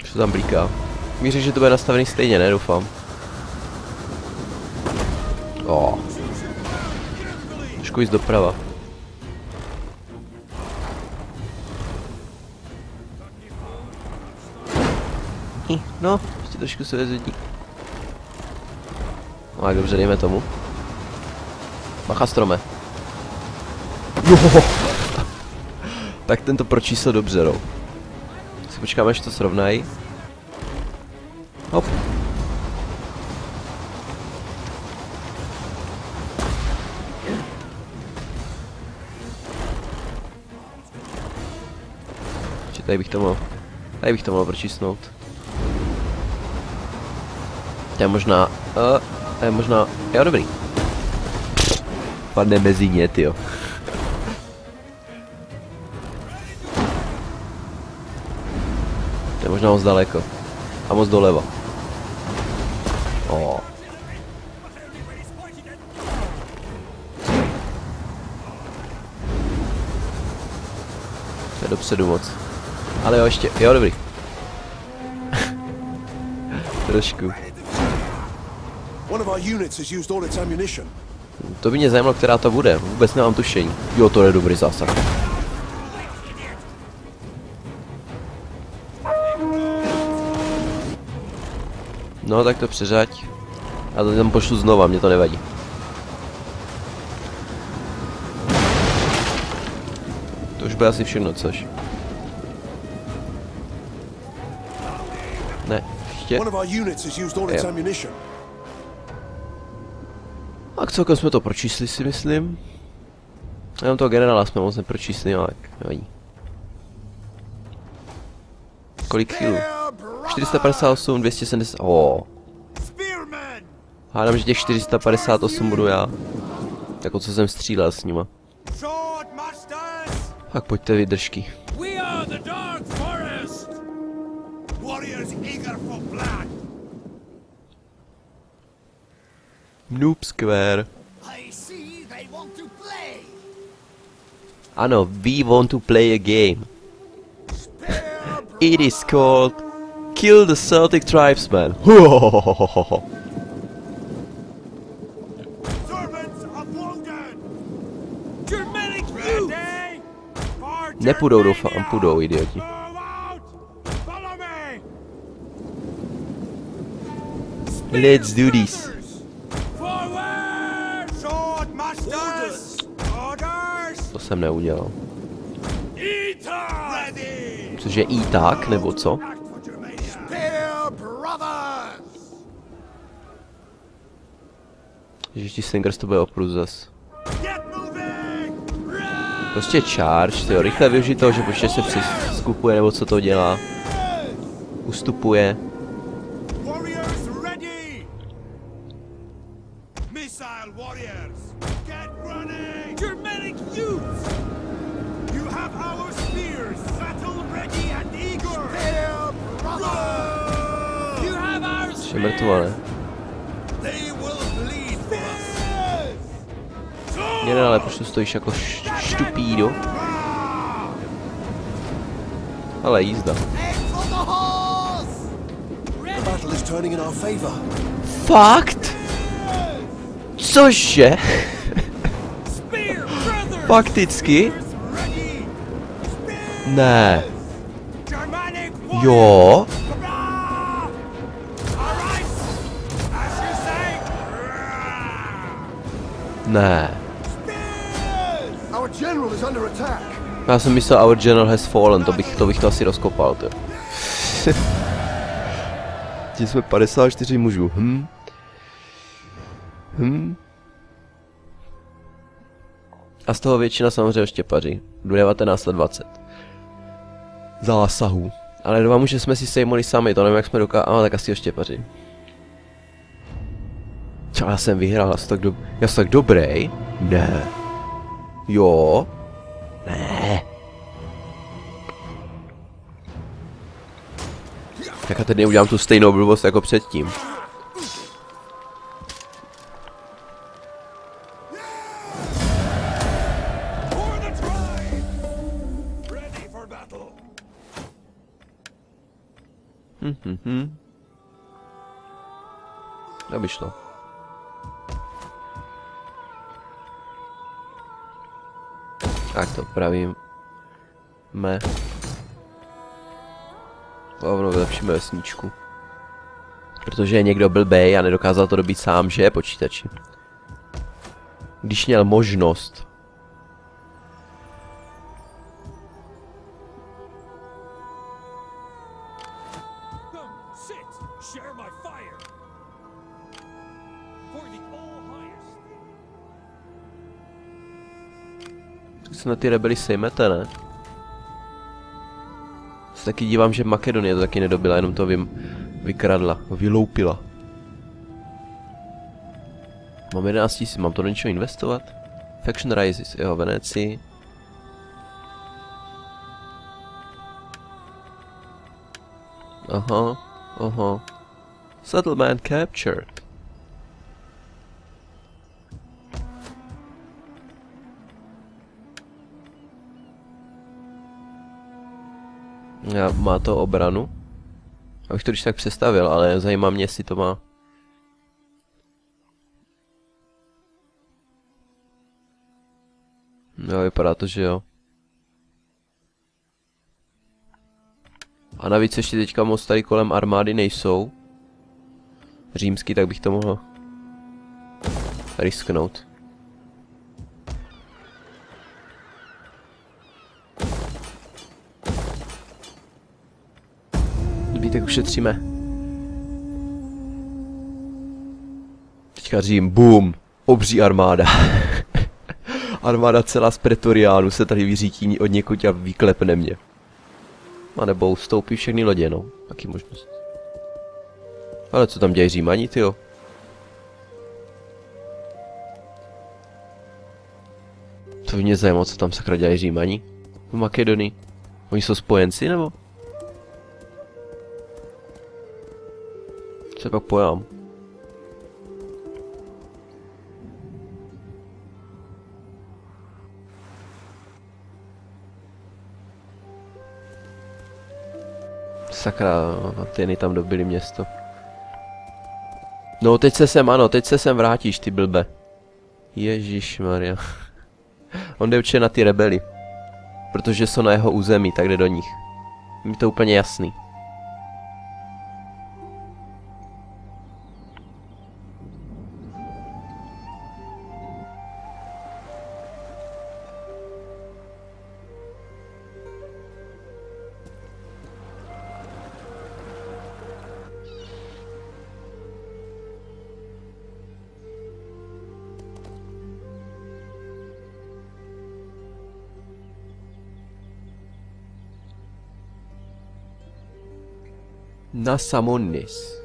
Co tam blíká? Míří, že to bude nastavený stejně, ne? Doufám. Trošku jít doprava. No, ještě trošku se vezedí. No tak dobře, dejme tomu. Bacha, strome. Jo. Tak tento pročísl dobře, no. Si počkáme, až to srovnají. Hop. Tady bych to mohl pročísnout. To je možná, jo, dobrý. Padne mezi ně, tyjo. To je možná moc daleko. A moc doleva. To je dopředu moc. Ale jo, ještě, jo, dobrý. Trošku. To by mě zajímalo, která to bude. Vůbec nemám tušení. Jo, to je dobrý zásah. No, tak to přeřaď. A to tam pošlu znova, mě to nevadí. To už bude asi všechno, což. Ne, ještě. A celkem jsme to pročísli, si myslím. Jenom toho generála jsme moc nepročísli, ale nevadí. Kolik chvílů? 458, 270, Hádám, že těch 458 budu já. Jako co jsem střílel s nima. Tak pojďte vydržky. Noob Square. Ano, we want to play a game. It is called Kill the Celtic Tribesmen. Nepůjdou, doufám, půjdou, idioti. Let's do this. To jsem neudělal. Cože i tak, nebo co? Ježiš, Slingers to bude oprus zas. Prostě charge, tyjo, rychle využít toho, že počítě se přiskupuje, nebo co to dělá. Ustupuje. Je mrtvá, ne? Generále, proč tu stojíš jako štupído? Ale jízda. Fakt? Cože? Fakticky? Ne. Jo? Ne. Já jsem myslel, our general has fallen, to bych to asi rozkopal, to. Tím jsme 54 mužů, A z toho většina samozřejmě štěpaři. 19 a 20. Zásahů. Ale 2 muže jsme si sejmuli sami, to nevím, jak jsme dokázali, tak asi štěpaři. Já jsem vyhrál, já jsem tak dobrý? Ne. Jo? Ne. Tak já teď neudělám tu stejnou blbost jako předtím. To by šlo. Tak to pravím. Rovnou vylepšíme vesničku. Protože je někdo blbej a nedokázal to dobít sám, že je počítači. Když měl možnost. Tak se na ty rebely sejmete, ne? Se taky dívám, že Makedonie to taky nedobila, jenom to vykradla, vyloupila. Mám 11 000, mám to do něčeho investovat? Faction Rises, jeho Venecii. Aha. Settlement captured. Má to obranu? Abych to když tak přestavil, ale zajímá mě, jestli to má. Jo, vypadá to, že jo. A navíc ještě teďka moc tady kolem armády nejsou. Římský, tak bych to mohl risknout. Zbytek ušetříme. Teďka Řím, boom, obří armáda. Armáda celá z Pretoriánu se tady vyřítí od někud a vyklepne mě. A nebo stoupí všechny lodě, no. Taky možnost. Ale co tam dělají Římani, tyjo? To by mě zajímalo, co tam sakra dělají Římani. V Makedonii. Oni jsou spojenci, nebo? Co pak pojám? Sakra, Atény tam dobili město. No teď se sem, ano, teď se sem vrátíš, ty blbe. Ježišmarja. On jde určitě na ty rebely. Protože jsou na jeho území, tak jde do nich. Je mi to úplně jasný. Na Samonis.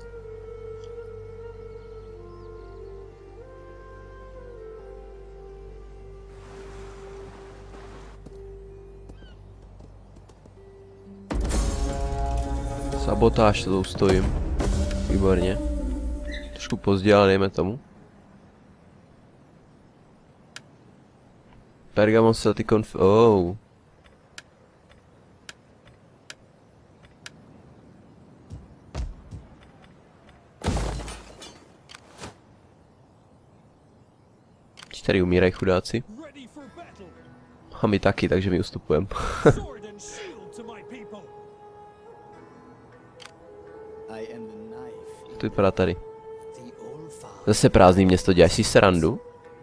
Sabotáž to ustojím. Výborně. Trošku pozdě, ale dejme tomu. Pergamon Celtic Conf... Oh. Tady umírají chudáci. A my taky, takže my ustupujeme. To vypadá tady. Zase prázdný město, děláš si srandu?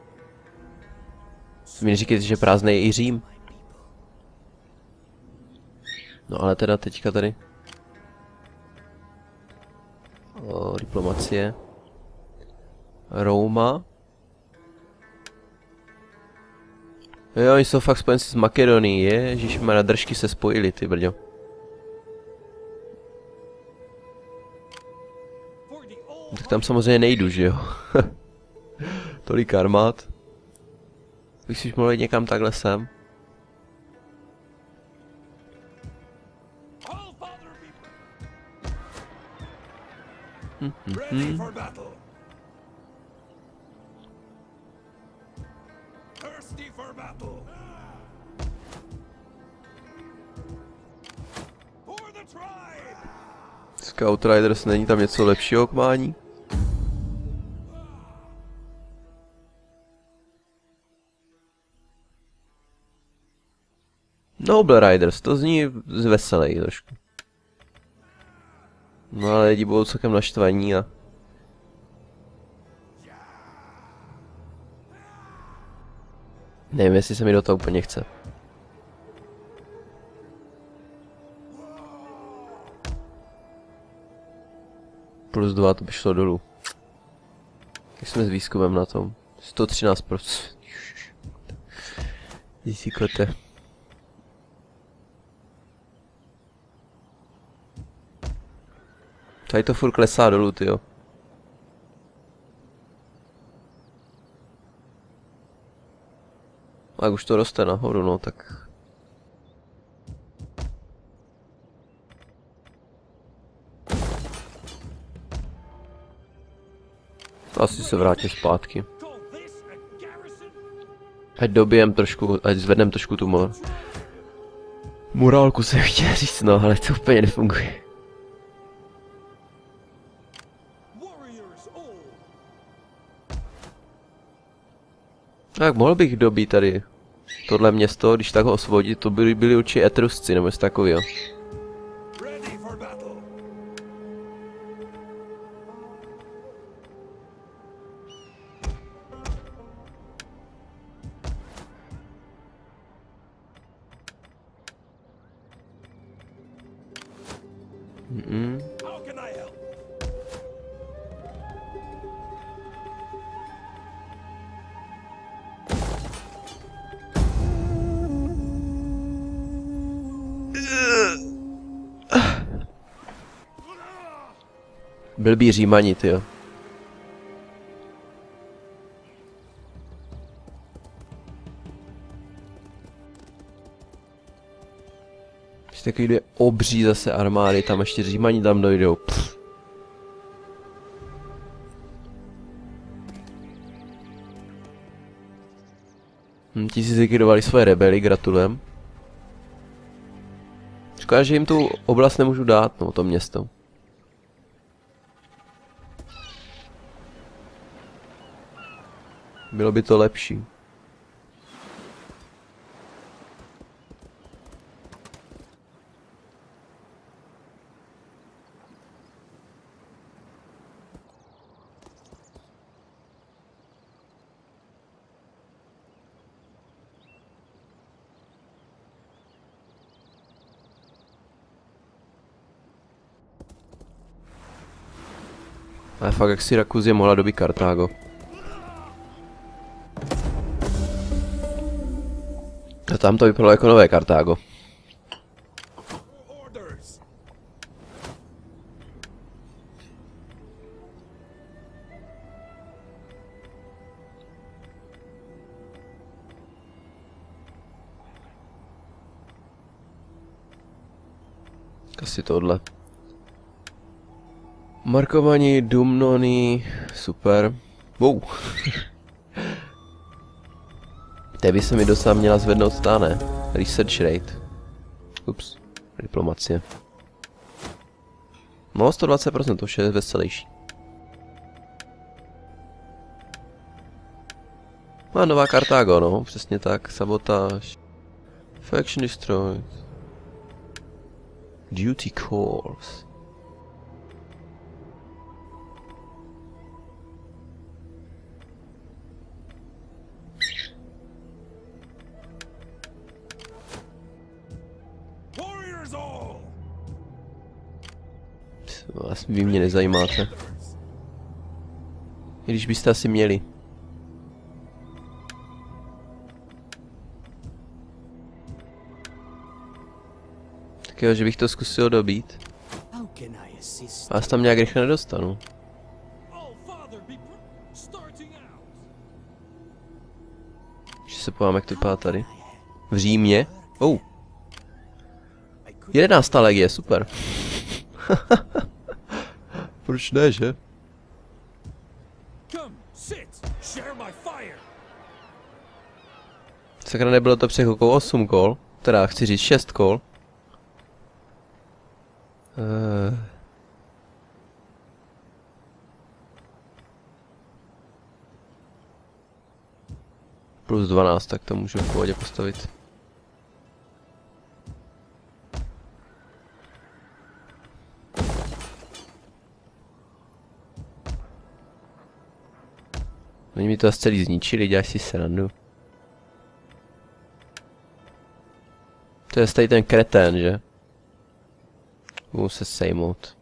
Mi neříkejte, že prázdný je i Řím. No ale teda teďka tady. O, diplomacie. Roma. Jo, oni jsou fakt spojenci s Makedonií, ježišmarja, držky se spojili, ty brďo. Tak tam samozřejmě nejdu, že jo. Tolik armád. Bych si už mohl jít někam takhle sem. Tak Outriders, není tam něco lepšího k mání? Noble Riders, to zní veselý trošku. No ale lidi budou celkem naštvaní a... Nevím, jestli se mi do toho úplně chce. +2, to by šlo dolů. Jak jsme s výzkumem na tom? 113%. Díky. Tady to furt klesá dolů, tyjo. A jak už to roste nahoru, no tak... Asi se vrátím zpátky. Ať dobijem trošku, ať zvednem trošku tu morálku se chtěl říct, no, ale to úplně nefunguje. Tak mohl bych dobít tady tohle město, když tak ho osvobodit, to byli určitě Etrusci nebo něco takového. Blbý Římani, tyjo. Prostě takový dvě obří zase armády, tam ještě Římani tam dojdou. Ti si zlikvidovali svoje rebely, gratulujem. Škoda, že jim tu oblast nemůžu dát, no to město. Bylo by to lepší. Ale fakt, jak Syrakuzie mohla dobít Kartágo. A tam to vypadalo jako nové Kartágo. Asi tohle. Markovani, Dumnony, super. Wow. Té by se mi docela měla zvednout stáne. Research rate. Ups. Diplomacie. No, 120%, to už je veselější. A nová Kartágo, no, přesně tak. Sabotáž. Faction destroyed. Duty calls. Vás vy mě nezajímáte. I když byste asi měli. Tak jo, že bych to zkusil dobít. Vás tam nějak rychle nedostanu. Že se povám, jak to vypadá tady. V Římě. Oh. 11. legie, super. Proč ne, že? Sakra, nebylo to před chvilkou 8 kol. Teda chci říct 6 kol. Plus 12, tak to můžu v pohodě postavit. Oni mi to asi celý zničili, děláš si srandu. To je tady ten kretén, že? Budu se sejmout.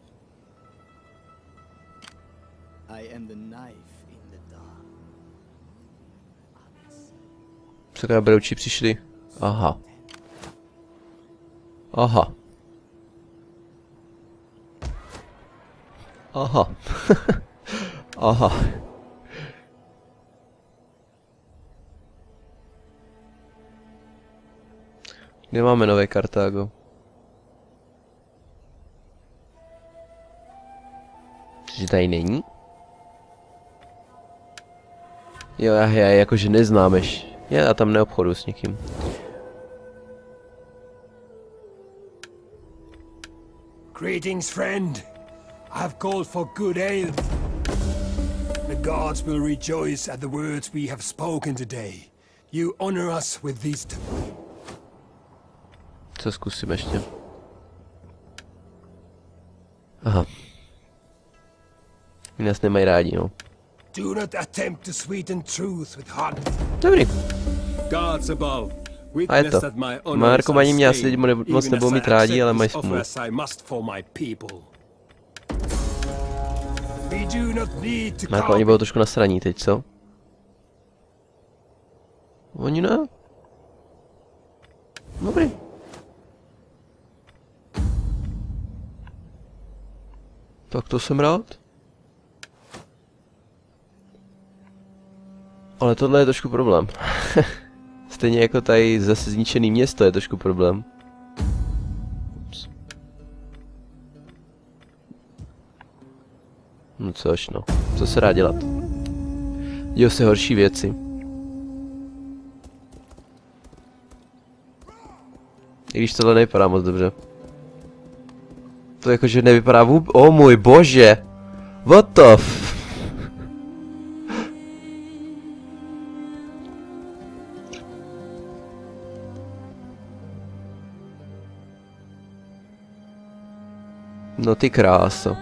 Co takové brouči přišli? Aha. Aha. Aha. Aha. Kde máme nové Kartágo? Že tady není? Jo, já jakože neznámeš. Já tam neobchodu s někým. Greetings, friend. I have called for good ale. The gods will rejoice at the words we have spoken today. You honor us with these. Co zkusím ještě? Aha. Mě nás nemají rádi, no. Do not attempt to sweeten truth with hot. Dobrý. Gods above. A je to. Markování mě asi lidi moc nebudou mít rádi, ale mají smůlu. Markování budou trošku nasraní teď, co? Oni ne? Dobrý. Tak to jsem rád. Ale tohle je trošku problém. Stejně jako tady zase zničený město je trošku problém. Ups. No což no, co se dá dělat? Dějou se horší věci. I když tohle nevypadá moc dobře. To jakože nevypadá vůbec... O můj bože! What the f... No ty kráso.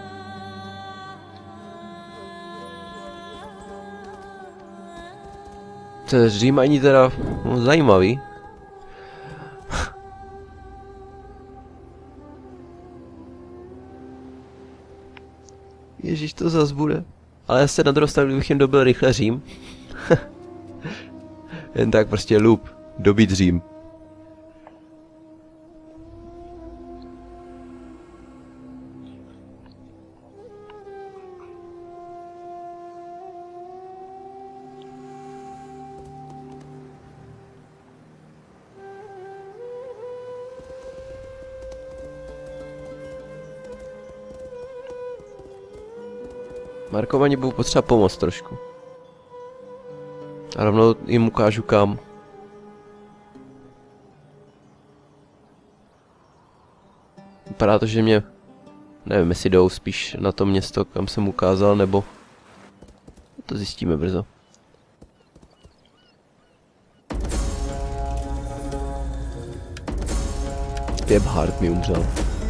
To je Řím ani teda zajímavý. Ježíš, to zas bude. Ale já se na druhou stranu, kdybych jen dobil rychle Řím. Jen tak prostě loop. Dobít Řím. Markovaně budu potřeba pomoct trošku. A rovnou jim ukážu kam. Vypadá to, že mě... Nevím, jestli jdou spíš na to město, kam jsem ukázal, nebo... To zjistíme brzo. Gebhard mi umřel.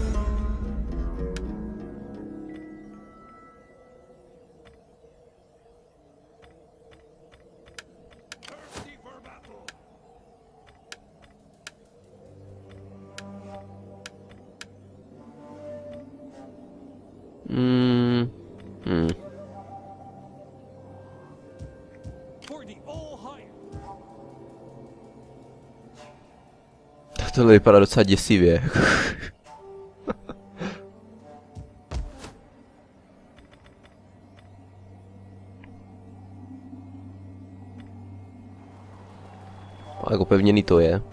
Tohle vypadá docela děsivě. A jako pevněný to je.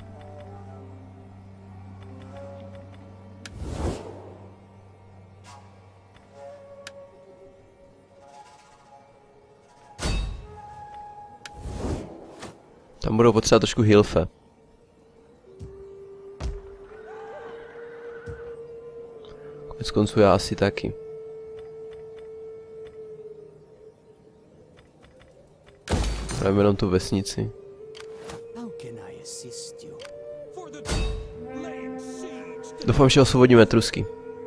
Tam budou potřeba trošku hilfe. Konec konců já asi taky. Právě jenom tu vesnici. Doufám, že osvobodíme Etrusky.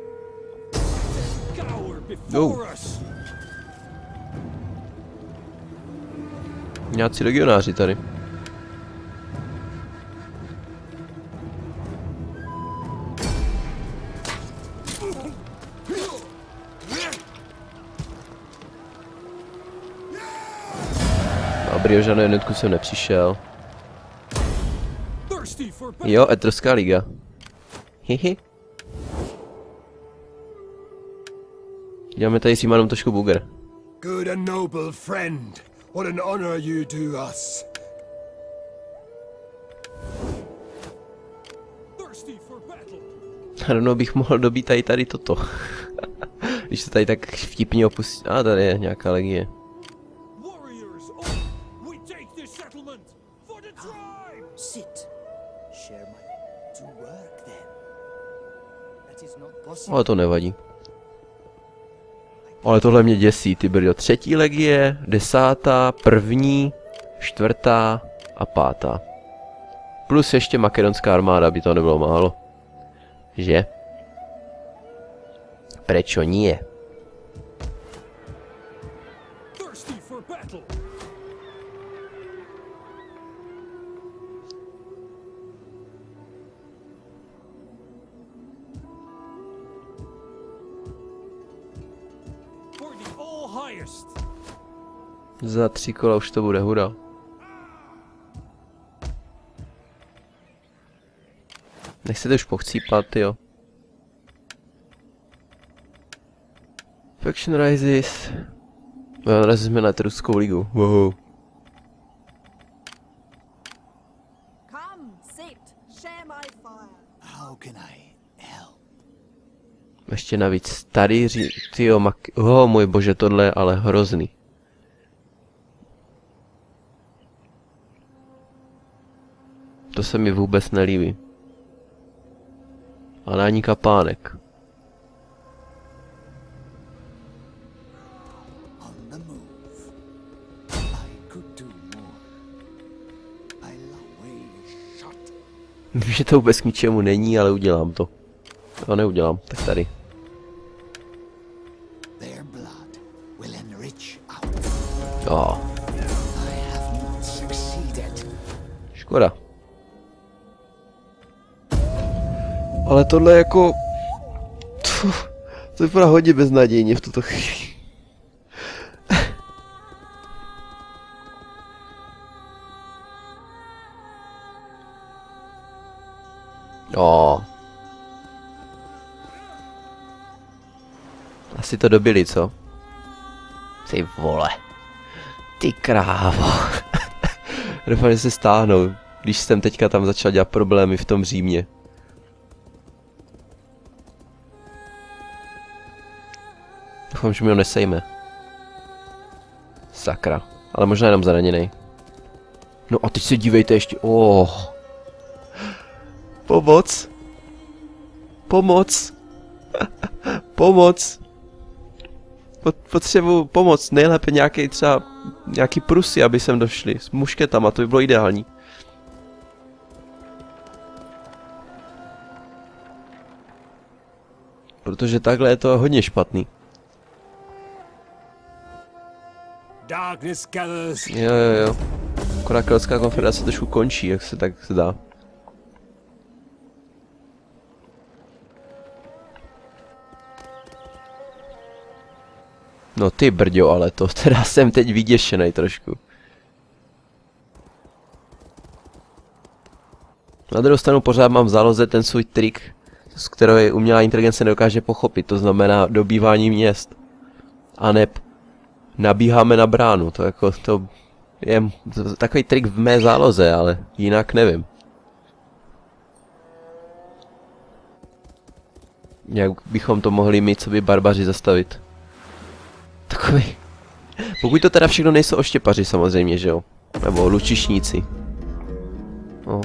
Nějací legionáři tady. Dobrý, o žádnou jednotku jsem nepřišel. Jo, Etruská liga. Hihi. Děláme tady s Římanům trošku bugr. Good and noble friend, what an honor you do us. Rovnou bych mohl dobít tady toto. Když se tady tak vtipně opustí. A tady je nějaká legie. Ale to nevadí. Ale tohle mě děsí, ty brdo. 3. legie, 10., 1., 4. a 5. Plus ještě makedonská armáda, by to nebylo málo. Že? Prečo nie? Za 3 kola už to bude hura. Nechcete už pochcípat, jo. Faction Rises. Narazili jsme na Etruskou ligu. Wow. Ještě navíc tady tyjo, můj bože, tohle je ale hrozný. To se mi vůbec nelíbí. Ale ani kapánek. Vím, že to vůbec k ničemu není, ale udělám to. Jo, neudělám, tak tady. Oh. Škoda. Ale tohle je jako... To vypadá hodně beznadějně v tuto chvíli. Oh. Asi to dobili, co? Ty vole. Ty krávo. Doufám, že se stáhnou, když jsem teďka tam začal dělat problémy v tom Římě. Doufám, že mi ho nesejme. Sakra. Ale možná jenom zraněnej. No a teď se dívejte ještě. Oh. Pomoc. Pomoc. Pomoc. Potřebuji pomoc. Nejlépe nějaký Prusy, aby sem došli. S mušketama, to by bylo ideální. Protože takhle je to hodně špatný. Jo. Akorát Keltská konfederace trošku končí, jak se tak zdá. No ty brďo, ale to teda jsem teď vyděšenej trošku. Na druhou stranu pořád mám v záloze ten svůj trik, z kterého umělá inteligence nedokáže pochopit, to znamená dobývání měst. A neb nabíháme na bránu, to jako to je takový trik v mé záloze, ale jinak nevím. Jak bychom to mohli mít, co by barbaři zastavit? Takový. Pokud to teda všechno nejsou oštěpaři samozřejmě, že jo? Nebo lučišníci. No.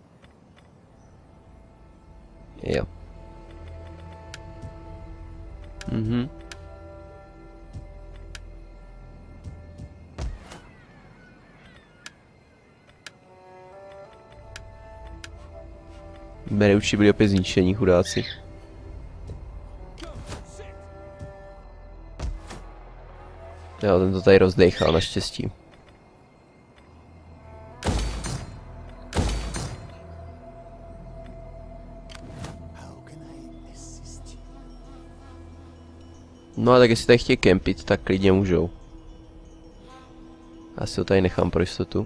Jo. Beneuči byli opět zničení, chudáci. Jo, ten to tady rozdechal, naštěstí. No a tak jestli tady chtějí kempit, tak klidně můžou. Já si ho tady nechám pro jistotu.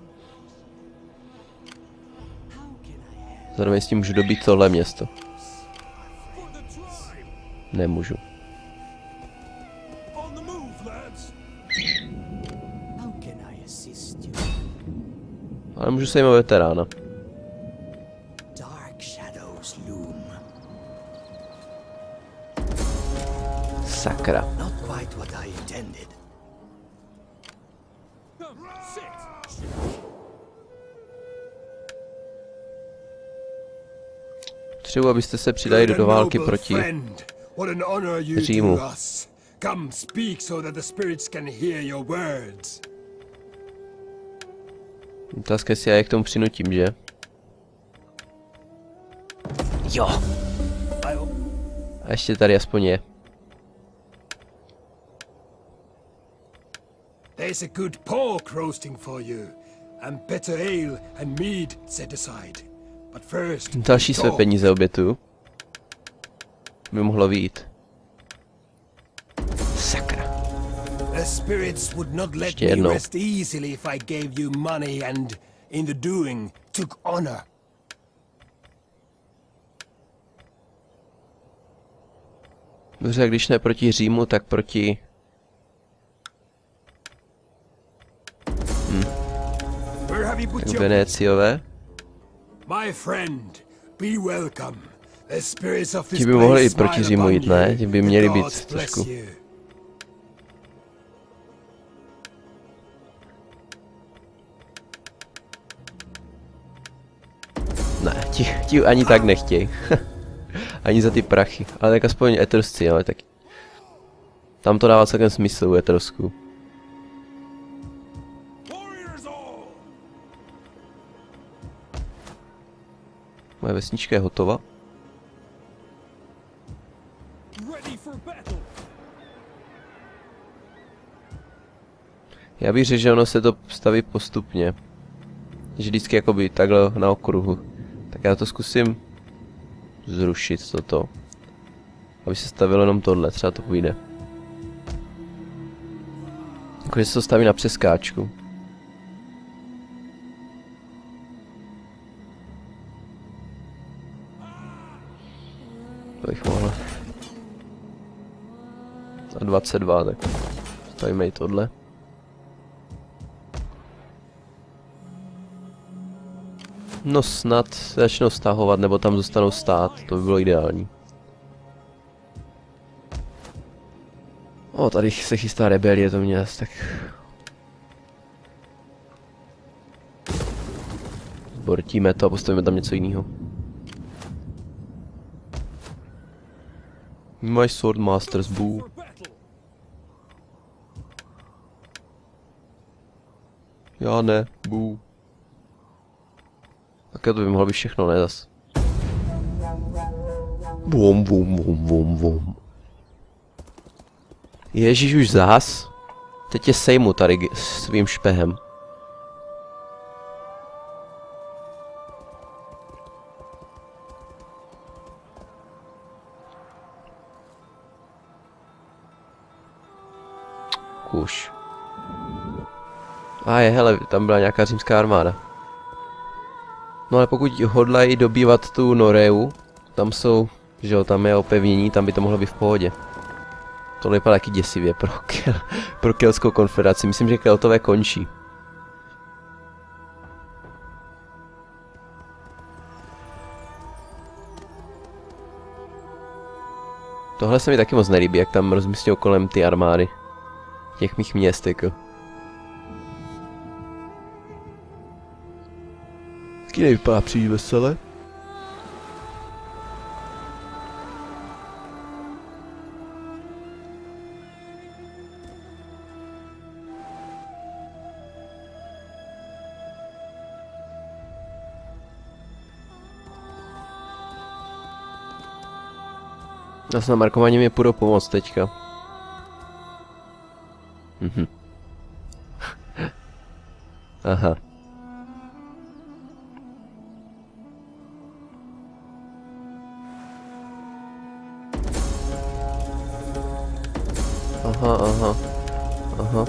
Zároveň s tím můžu dobít tohle město. Nemůžu. Ale můžu se jim o veterána. Sakra. Potřebuji, abyste se přidali do války proti Římu. Come, speak so that the spirits can hear your words. Otázka, jestli já je k tomu přinutím, že? Jo. A ještě tady aspoň je. There's a good pork roasting for you, and better ale and mead set aside. But first, Další své peníze obětu. By mohlo vyjít. Sakra. the spirits would not let Ještě me jednou. rest easily if I gave you money and, in the doing, took honor. Dobře, když ne proti Římu, tak proti... Where have you put Tak your Venéciové. My friend, be welcome. The spirits of this Ti by mohli i place proti smile Římu upon jít, ne? you. Ti by The měli být gods bless trošku. you. Ne, ti ani tak nechtějí. Ani za ty prachy. Ale tak aspoň Etrusci, ale tak... Tam to dává celkem smysl u Etrusku. Moje vesnička je hotová. Já bych řekl, že ono se to staví postupně. Že vždycky jakoby takhle na okruhu. Tak já to zkusím zrušit toto. Aby se stavilo jenom tohle, třeba to půjde. Jakože se to staví na přeskáčku. To bych mohl. A 22, tak stavíme i tohle. No snad se začnou stahovat, nebo tam zůstanou stát, to by bylo ideální. O, tady se chystá rebelie, to mě asi tak... Zbortíme to a postavíme tam něco jiného. My sword master's bow. Já ne, bow. Také to by mohlo být všechno, ne zas. Bum, bum, bum, bum, bum. Ježíš, už zás? Teď tě sejmu tady svým špehem. Kuš. A je, hele, tam byla nějaká římská armáda. No ale pokud hodlají dobývat tu Noreu, tam jsou, že jo, tam je opevnění, tam by to mohlo být v pohodě. Tohle vypadá taky děsivě pro Kelskou konfederaci. Myslím, že Keltové končí. Tohle se mi taky moc nelíbí, jak tam rozmístějí kolem ty armády. Těch mých měst, jako. Taky nevypadá příliš vesele. Já jsem na markování mě půjdu pomoct teďka. Aha. Aha.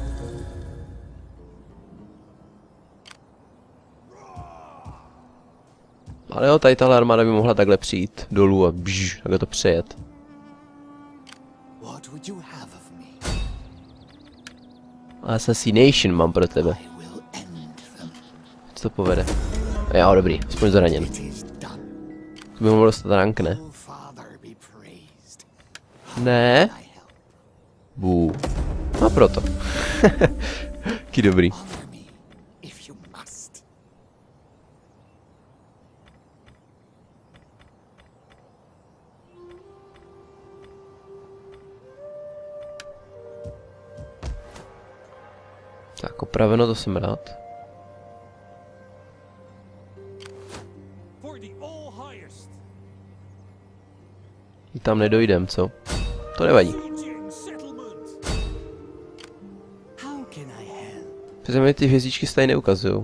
Ale jo, tady tahle armáda by mohla takhle přijít dolů a takhle to přejet. Assassination mám pro tebe. Co to povede? Jo, dobrý, aspoň zraněn. To by mohl dostat rank, ne? Ne? Bů. A proto. Taky dobrý. Tak, opraveno, to jsem rád. Tam nedojdem, co? To nevadí. Přece mi ty hvězdičky se tady neukazujou.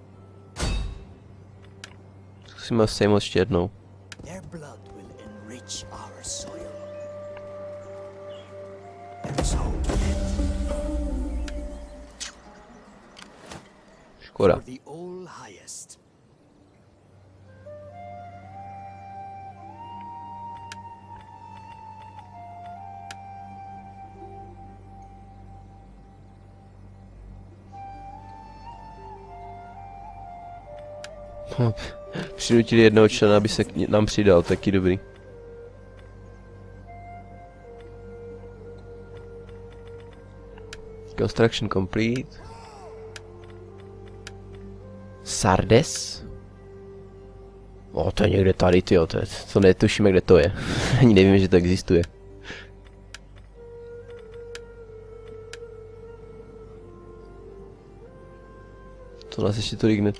Zkusíme sejmout ještě jednou. Škoda. Přinutili jednoho člena, aby se nám přidal, taky dobrý. Construction complete. Sardes? O, to je někde tady, tyjo, to netušíme, kde to je. Ani nevím, že to existuje. To nás ještě tolik ne...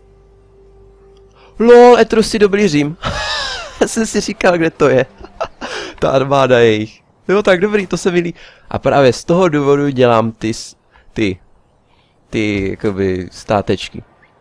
LOL, Etrusy, dobrý Řím. Já jsem si říkal, kde to je. Ta armáda jejich. Jo, tak dobrý, to se mi líbí. A právě z toho důvodu dělám ty jakoby státečky.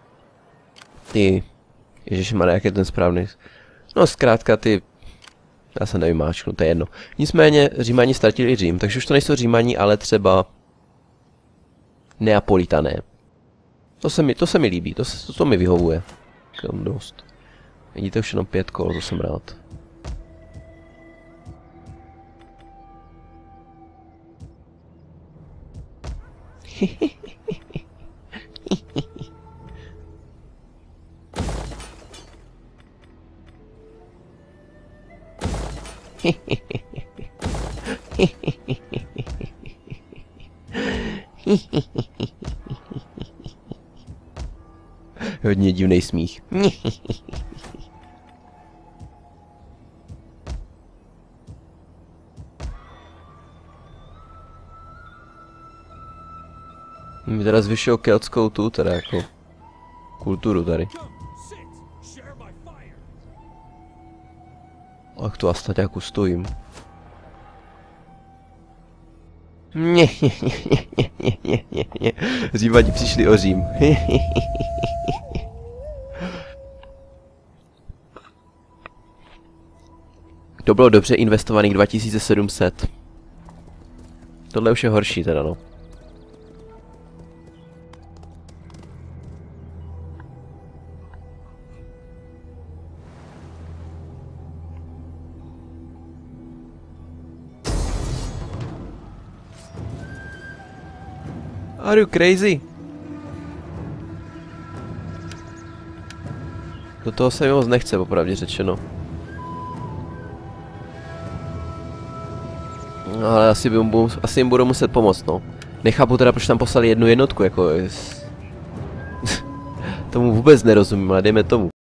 Ježišmarja, jak je ten správný. No zkrátka já se nevím, máčknu, to je jedno. Nicméně Římani ztratili Řím, takže už to nejsou Římani, ale třeba Neapolitané. To se mi líbí, to mi vyhovuje. Dost. Vidíte už jenom 5 kol, to jsem rád. Hodně divnej smích. Mi teda zvyšil keltskou teda jako kulturu tady. Ach, tu Astaťáku stojím. Římani přišli o Řím. To bylo dobře investovaných 2700. Tohle už je horší teda, no. Are you crazy? Do toho se mi moc nechce, popravdě řečeno. No, ale asi jim budu muset pomoct, no. Nechápu teda, proč tam poslali jednu jednotku, jako... Tomu vůbec nerozumím, ale dejme tomu.